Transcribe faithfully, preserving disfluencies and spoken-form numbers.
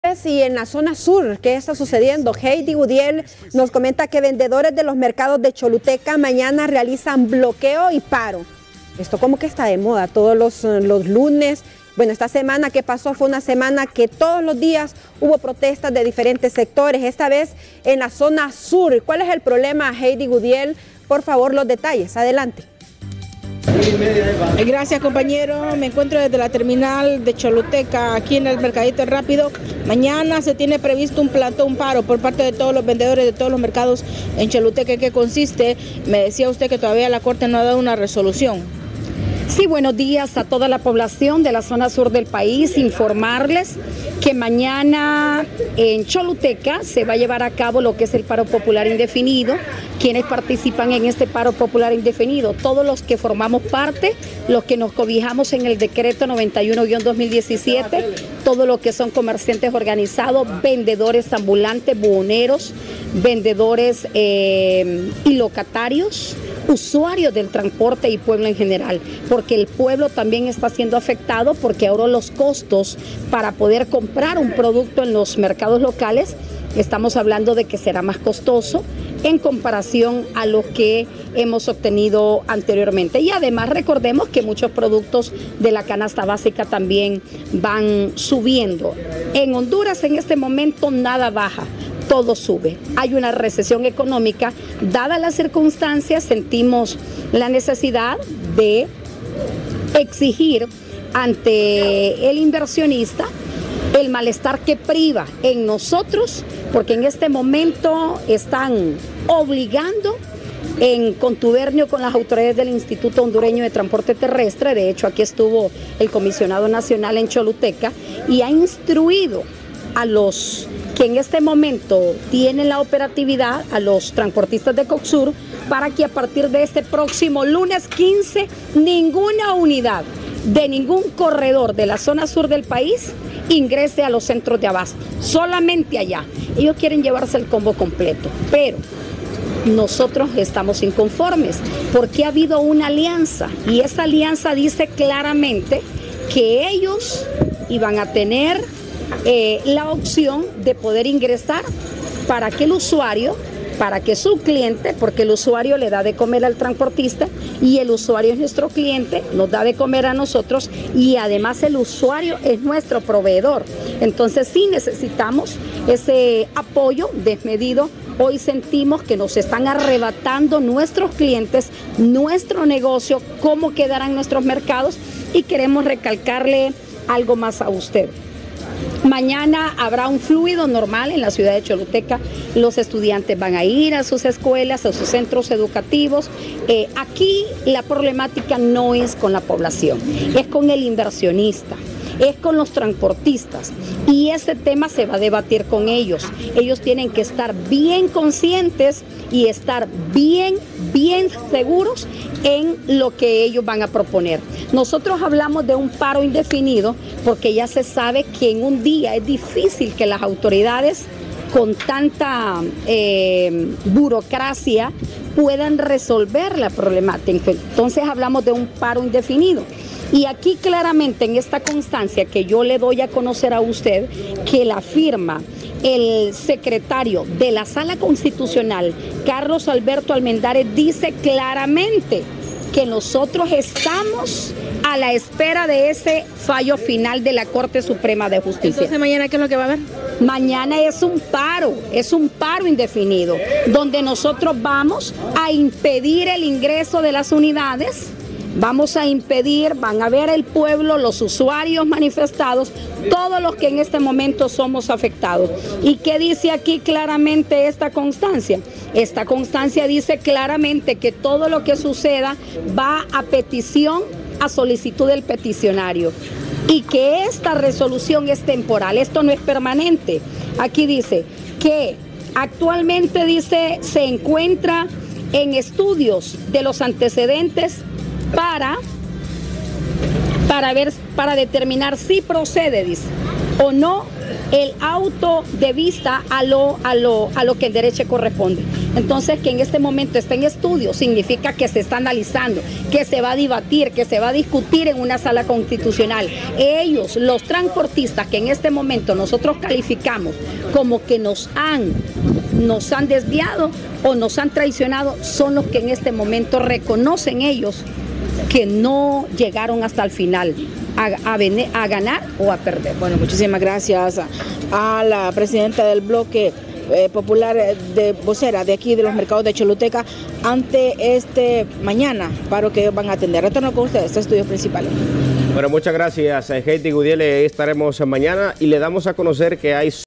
Y en la zona sur, ¿qué está sucediendo? Heidi Gudiel nos comenta que vendedores de los mercados de Choluteca mañana realizan bloqueo y paro. Esto como que está de moda todos los, los lunes. Bueno, esta semana que pasó fue una semana que todos los días hubo protestas de diferentes sectores, esta vez en la zona sur. ¿Cuál es el problema, Heidi Gudiel? Por favor, los detalles. Adelante. Gracias, compañero. Me encuentro desde la terminal de Choluteca, aquí en el Mercadito Rápido. Mañana se tiene previsto un plantón, un paro por parte de todos los vendedores de todos los mercados en Choluteca. ¿En qué consiste? Me decía usted que todavía la Corte no ha dado una resolución. Sí, buenos días a toda la población de la zona sur del país. Informarles que mañana en Choluteca se va a llevar a cabo lo que es el paro popular indefinido. Quienes participan en este paro popular indefinido, todos los que formamos parte, los que nos cobijamos en el decreto noventa y uno guión dos mil diecisiete, todos los que son comerciantes organizados, vendedores ambulantes, buhoneros, vendedores eh, y locatarios, usuarios del transporte y pueblo en general, porque el pueblo también está siendo afectado porque ahora los costos para poder comprar un producto en los mercados locales, estamos hablando de que será más costoso en comparación a lo que hemos obtenido anteriormente. Y además recordemos que muchos productos de la canasta básica también van subiendo. En Honduras en este momento nada baja, todo sube. Hay una recesión económica. Dadas las circunstancias, sentimos la necesidad de exigir ante el inversionista el malestar que priva en nosotros, porque en este momento están obligando en contubernio con las autoridades del Instituto Hondureño de Transporte Terrestre. De hecho, aquí estuvo el comisionado nacional en Choluteca y ha instruido a los que en este momento tienen la operatividad, a los transportistas de Coxur, para que a partir de este próximo lunes quince, ninguna unidad de ningún corredor de la zona sur del país ingrese a los centros de abasto, solamente allá. Ellos quieren llevarse el combo completo, pero nosotros estamos inconformes porque ha habido una alianza y esa alianza dice claramente que ellos iban a tener eh, la opción de poder ingresar para que el usuario, para que su cliente, porque el usuario le da de comer al transportista y el usuario es nuestro cliente, nos da de comer a nosotros y además el usuario es nuestro proveedor. Entonces sí necesitamos ese apoyo desmedido. Hoy sentimos que nos están arrebatando nuestros clientes, nuestro negocio, cómo quedarán nuestros mercados y queremos recalcarle algo más a usted. Mañana habrá un fluido normal en la ciudad de Choluteca. Los estudiantes van a ir a sus escuelas, a sus centros educativos. Eh, aquí la problemática no es con la población, es con el inversionista, es con los transportistas y ese tema se va a debatir con ellos. Ellos tienen que estar bien conscientes y estar bien, bien seguros en lo que ellos van a proponer. Nosotros hablamos de un paro indefinido porque ya se sabe que en un día es difícil que las autoridades con tanta eh, burocracia puedan resolver la problemática. Entonces hablamos de un paro indefinido. Y aquí claramente en esta constancia que yo le doy a conocer a usted, que la firma el secretario de la Sala Constitucional, Carlos Alberto Almendares, dice claramente que nosotros estamos a la espera de ese fallo final de la Corte Suprema de Justicia. Entonces, ¿mañana qué es lo que va a haber? Mañana es un paro, es un paro indefinido, donde nosotros vamos a impedir el ingreso de las unidades. Vamos a impedir, van a ver el pueblo, los usuarios manifestados, todos los que en este momento somos afectados. ¿Y qué dice aquí claramente esta constancia? Esta constancia dice claramente que todo lo que suceda va a petición, a solicitud del peticionario. Y que esta resolución es temporal, esto no es permanente. Aquí dice que actualmente dice se encuentra en estudios de los antecedentes para, para ver, para determinar si procede, dice, o no el auto de vista a lo, a lo, a lo que el derecho corresponde. Entonces, que en este momento esté en estudio significa que se está analizando, que se va a debatir, que se va a discutir en una sala constitucional. Ellos, los transportistas que en este momento nosotros calificamos como que nos han, nos han desviado o nos han traicionado, son los que en este momento reconocen ellos que no llegaron hasta el final a, a, a ganar o a perder. Bueno, muchísimas gracias a, a la presidenta del bloque eh, popular de vocera de aquí de los mercados de Choluteca ante este mañana paro que van a atender. Retorno con ustedes a estudios principales. Bueno, muchas gracias, Heidi Gudiel. Estaremos mañana y le damos a conocer que hay